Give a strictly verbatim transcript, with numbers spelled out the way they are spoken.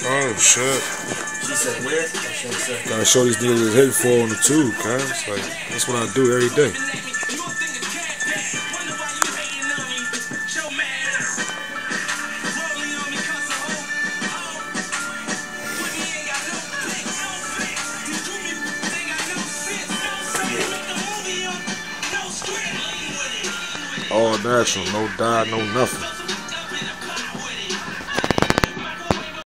Oh shit. She said where? She said, Gotta show these niggas what's hitting for on the tube, cuz. Like, that's what I do every day. All natural, no dye, no nothing.